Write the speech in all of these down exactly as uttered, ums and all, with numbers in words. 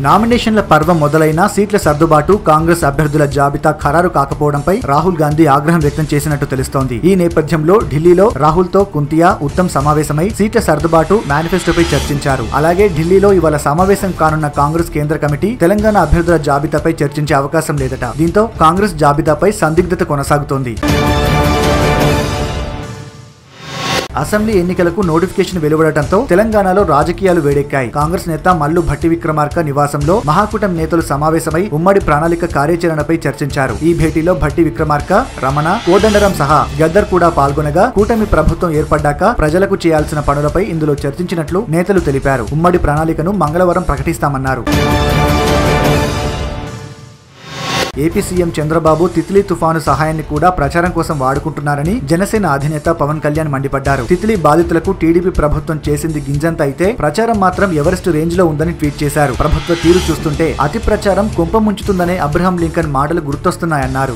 నామినేషన్ల పర్వం మొదలైన సీట్ల సర్దుబాటు, కాంగ్రెస్ అభ్యర్థుల జాబితా ఖరారు కాకపోవడంపై రాహుల్ గాంధీ ఆగ్రహం వ్యక్తం చేసినట్టు తెలుస్తోంది. ఈ నేపథ్యంలో ఢిల్లీలో రాహుల్ తో కుంతియా, ఉత్తమ్ సమావేశమై సీట్ల సర్దుబాటు, మేనిఫెస్టోపై చర్చించారు. అలాగే ఢిల్లీలో ఇవాళ సమావేశం కానున్న కాంగ్రెస్ కేంద్ర కమిటీ తెలంగాణ అభ్యర్థుల జాబితాపై చర్చించే అవకాశం లేదట. దీంతో కాంగ్రెస్ జాబితాపై సందిగ్ధత కొనసాగుతోంది. అసెంబ్లీ ఎన్నికలకు నోటిఫికేషన్ వెలువడటంతో తెలంగాణలో రాజకీయాలు వేడెక్కాయి. కాంగ్రెస్ నేత మల్లు భట్టి విక్రమార్క నివాసంలో మహాకూటమి నేతలు సమావేశమై ఉమ్మడి ప్రణాళిక కార్యాచరణపై చర్చించారు. ఈ భేటీలో భట్టి విక్రమార్క, రమణ, కోదండరాం సహా గద్దర్ కూడా పాల్గొనగా కూటమి ప్రభుత్వం ఏర్పడ్డాక ప్రజలకు చేయాల్సిన పనులపై ఇందులో చర్చించినట్లు నేతలు తెలిపారు. ఉమ్మడి ప్రణాళికను మంగళవారం ప్రకటిస్తామన్నారు. ఏపీ సీఎం చంద్రబాబు తిత్లీ తుఫాను సహాయాన్ని కూడా ప్రచారం కోసం వాడుకుంటున్నారని జనసేన అధినేత పవన్ కళ్యాణ్ మండిపడ్డారు. తిత్లీ బాధితులకు టీడీపీ ప్రభుత్వం చేసింది గింజంత అయితే ప్రచారం మాత్రం ఎవరెస్ట్ రేంజ్ లో ఉందని ట్వీట్ చేశారు. ప్రభుత్వ తీరు చూస్తుంటే అతి ప్రచారం కుంప ముంచుతుందనే అబ్రహాం లింకన్ మాటలు గుర్తొస్తున్నాయన్నారు.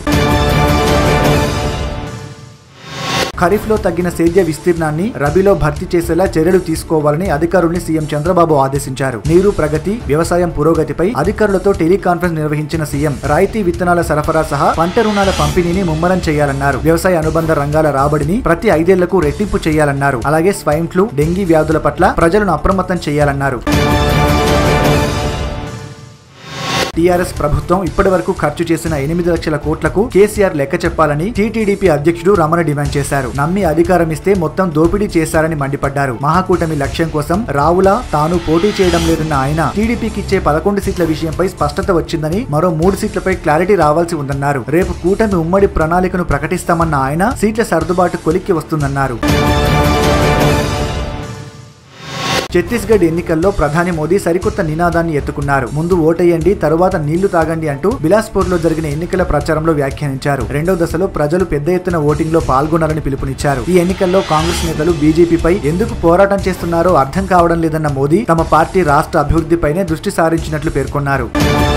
ఖరీఫ్ లో తగ్గిన సేద్య విస్తీర్ణాన్ని రబీలో భర్తీ చేసేలా చర్యలు తీసుకోవాలని అధికారుల్ని సీఎం చంద్రబాబు ఆదేశించారు. నీరు ప్రగతి, వ్యవసాయం పురోగతిపై అధికారులతో టెలికాన్ఫరెన్స్ నిర్వహించిన సీఎం రాయితీ విత్తనాల సరఫరా సహా పంట రుణాల పంపిణీని ముమ్మరం చేయాలన్నారు. వ్యవసాయ అనుబంధ రంగాల రాబడిని ప్రతి ఐదేళ్లకు రెట్టింపు చేయాలన్నారు. అలాగే స్వైన్ ఫ్లూ, డెంగీ వ్యాధుల పట్ల ప్రజలను అప్రమత్తం చేయాలన్నారు. టీఆర్ఎస్ ప్రభుత్వం ఇప్పటి వరకు ఖర్చు చేసిన ఎనిమిది లక్షల కోట్లకు కేసీఆర్ లెక్క చెప్పాలని టీటీడీపీ అధ్యక్షుడు రమణ డిమాండ్ చేశారు. నమ్మి అధికారం ఇస్తే మొత్తం దోపిడీ చేశారని మండిపడ్డారు. మహాకూటమి లక్ష్యం కోసం రావుల తాను పోటీ చేయడం లేదన్న ఆయన టీడీపీకి ఇచ్చే పదకొండు సీట్ల విషయంపై స్పష్టత వచ్చిందని, మరో మూడు సీట్లపై క్లారిటీ రావాల్సి ఉందన్నారు. రేపు కూటమి ఉమ్మడి ప్రణాళికను ప్రకటిస్తామన్న ఆయన సీట్ల సర్దుబాటు కొలిక్కి వస్తుందన్నారు. ఛత్తీస్గఢ్ ఎన్నికల్లో ప్రధాని మోదీ సరికొత్త నినాదాన్ని ఎత్తుకున్నారు. ముందు ఓటేయండి, తరువాత నీళ్లు తాగండి అంటూ బిలాస్పూర్ లో జరిగిన ఎన్నికల ప్రచారంలో వ్యాఖ్యానించారు. రెండో దశలో ప్రజలు పెద్ద ఎత్తున ఓటింగ్ లో పాల్గొనాలని పిలుపునిచ్చారు. ఈ ఎన్నికల్లో కాంగ్రెస్ నేతలు బీజేపీపై ఎందుకు పోరాటం చేస్తున్నారో అర్థం కావడం లేదన్న మోదీ తమ పార్టీ రాష్ట్ర అభివృద్ధిపైనే దృష్టి సారించినట్లు పేర్కొన్నారు.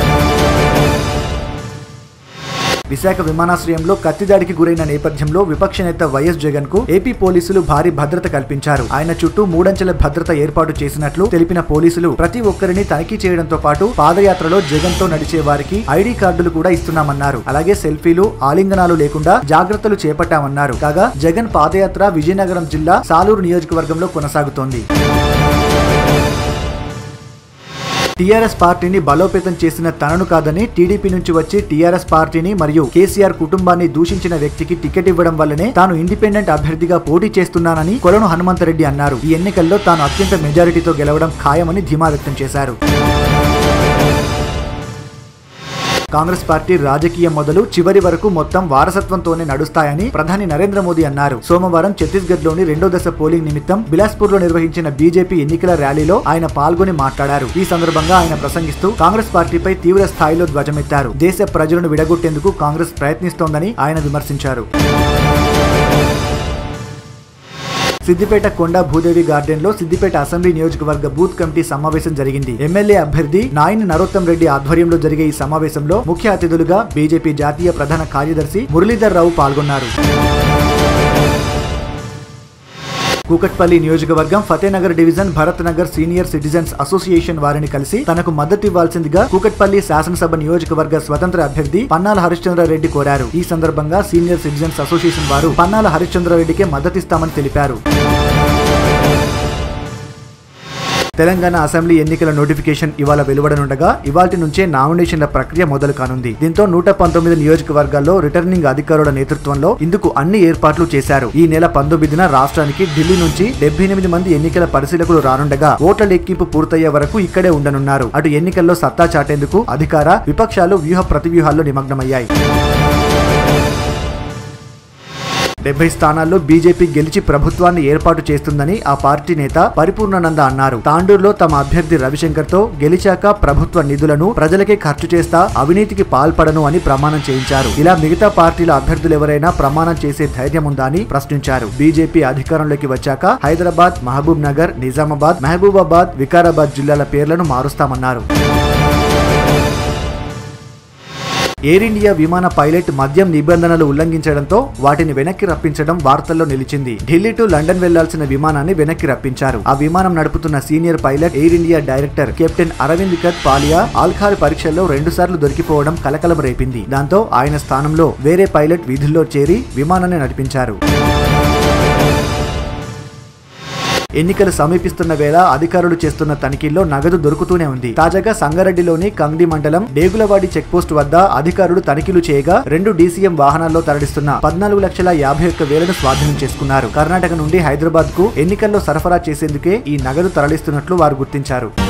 విశాఖ విమానాశ్రయంలో కత్తిదాడికి గురైన నేపథ్యంలో విపక్ష నేత వైఎస్ జగన్ కు ఏపీ పోలీసులు భారీ భద్రత కల్పించారు. ఆయన చుట్టూ మూడంచెల భద్రత ఏర్పాటు చేసినట్లు తెలిపిన పోలీసులు ప్రతి ఒక్కరిని తనిఖీ చేయడంతో పాటు పాదయాత్రలో జగన్ తో నడిచే వారికి ఐడి కార్డులు కూడా ఇస్తున్నామన్నారు. అలాగే సెల్ఫీలు, ఆలింగనాలు లేకుండా జాగ్రత్తలు చేపట్టామన్నారు. కాగా జగన్ పాదయాత్ర విజయనగరం జిల్లా సాలూరు నియోజకవర్గంలో కొనసాగుతోంది. టీఆర్ఎస్ పార్టీని బలోపేతం చేసిన తనను కాదని టీడీపీ నుంచి వచ్చి టీఆర్ఎస్ పార్టీని మరియు కేసీఆర్ కుటుంబాన్ని దూషించిన వ్యక్తికి టికెట్ ఇవ్వడం వల్లనే తాను ఇండిపెండెంట్ అభ్యర్థిగా పోటీ చేస్తున్నానని కొలను హనుమంతరెడ్డి అన్నారు. ఈ ఎన్నికల్లో తాను అత్యంత మెజారిటీతో గెలవడం ఖాయమని ధీమా వ్యక్తం చేశారు. కాంగ్రెస్ పార్టీ రాజకీయం మొదలు చివరి వరకు మొత్తం వారసత్వంతోనే నడుస్తాయని ప్రధాని నరేంద్ర మోదీ అన్నారు. సోమవారం ఛత్తీస్గఢ్ లోని రెండో దశ పోలింగ్ నిమిత్తం బిలాస్పూర్ లో నిర్వహించిన బీజేపీ ఎన్నికల ర్యాలీలో ఆయన పాల్గొని మాట్లాడారు. ఈ సందర్భంగా ఆయన ప్రసంగిస్తూ కాంగ్రెస్ పార్టీపై తీవ్ర స్థాయిలో ధ్వజమెత్తారు. దేశ ప్రజలను విడగొట్టేందుకు కాంగ్రెస్ ప్రయత్నిస్తోందని ఆయన విమర్శించారు. సిద్దిపేట కొండ భూదేవి గార్డెన్ లో సిద్దిపేట అసెంబ్లీ నియోజకవర్గ బూత్ కమిటీ సమావేశం జరిగింది. ఎమ్మెల్యే అభ్యర్థి నాయని నరోత్తం రెడ్డి ఆధ్వర్యంలో జరిగే ఈ సమావేశంలో ముఖ్య అతిథులుగా బీజేపీ జాతీయ ప్రధాన కార్యదర్శి మురళీధర్ రావు పాల్గొన్నారు. కూకట్పల్లి నియోజకవర్గం Fatehnagar division Bharat Nagar senior citizens association వారిని కలిసి తనకు మద్దతు ఇవ్వాల్సిందిగా కూకట్పల్లి శాసనసభ నియోజకవర్గ స్వతంత్ర అభ్యర్థి పన్నాల హరిశ్చంద్రారెడ్డి కోరారు. ఈ సందర్భంగా సీనియర్ సిటిజన్స్ అసోసియేషన్ వారు పన్నాల హరిశ్చంద్రారెడ్డికే మద్దతిస్తామని తెలిపారు. తెలంగాణ అసెంబ్లీ ఎన్నికల నోటిఫికేషన్ ఇవాళ వెలువడనుండగా ఇవాల్టి నుంచే నామినేషన్ల ప్రక్రియ మొదలు కానుంది. దీంతో నూట పంతొమ్మిది నియోజకవర్గాల్లో రిటర్నింగ్ అధికారుల నేతృత్వంలో ఇందుకు అన్ని ఏర్పాట్లు చేశారు. ఈ నెల పంతొమ్మిదిన రాష్ట్రానికి ఢిల్లీ నుంచి డెబ్బై ఎనిమిది మంది ఎన్నికల పరిశీలకులు రానుండగా ఓట్ల లెక్కింపు పూర్తయ్యే వరకు ఇక్కడే ఉండనున్నారు. అటు ఎన్నికల్లో సత్తా చాటేందుకు అధికార, విపక్షాలు వ్యూహ ప్రతివ్యూహాల్లో నిమగ్నమయ్యాయి. డెబ్బై స్థానాల్లో బీజేపీ గెలిచి ప్రభుత్వాన్ని ఏర్పాటు చేస్తుందని ఆ పార్టీ నేత పరిపూర్ణానంద అన్నారు. తాండూరులో తమ అభ్యర్థి రవిశంకర్ తో గెలిచాక ప్రభుత్వ నిధులను ప్రజలకే ఖర్చు చేస్తా, అవినీతికి పాల్పడను అని ప్రమాణం చేయించారు. ఇలా మిగతా పార్టీల అభ్యర్థులు ఎవరైనా ప్రమాణం చేసే ధైర్యం ఉందా అని ప్రశ్నించారు. బీజేపీ అధికారంలోకి వచ్చాక హైదరాబాద్, మహబూబ్ నగర్, నిజామాబాద్, మహబూబాబాద్, వికారాబాద్ జిల్లాల పేర్లను మారుస్తామన్నారు. ఎయిర్ ఇండియా విమాన పైలట్ మద్యం నిబంధనలు ఉల్లంఘించడంతో వాటిని వెనక్కి రప్పించడం వార్తల్లో నిలిచింది. ఢిల్లీ టు లండన్ వెళ్లాల్సిన విమానాన్ని వెనక్కి రప్పించారు. ఆ విమానం నడుపుతున్న senior pilot Air India director captain Arvind Kathpalia ఆల్ఖార్ పరీక్షల్లో రెండు సార్లు దొరికిపోవడం కలకలం రేపింది. దాంతో ఆయన స్థానంలో వేరే పైలట్ విధుల్లో చేరి విమానాన్ని నడిపించారు. ఎన్నికలు సమీపిస్తున్న వేళ అధికారులు చేస్తున్న తనిఖీల్లో నగదు దొరుకుతూనే ఉంది. తాజాగా సంగారెడ్డిలోని కంగ్డి మండలం డేగులవాడి చెక్పోస్ట్ వద్ద అధికారులు తనిఖీలు చేయగా రెండు డీసీఎం వాహనాల్లో తరలిస్తున్న పద్నాలుగు లక్షల యాభై ఒక్క వేలను స్వాధీనం చేసుకున్నారు. కర్ణాటక నుండి హైదరాబాద్ కు ఎన్నికల్లో సరఫరా చేసేందుకే ఈ నగదు తరలిస్తున్నట్లు వారు గుర్తించారు.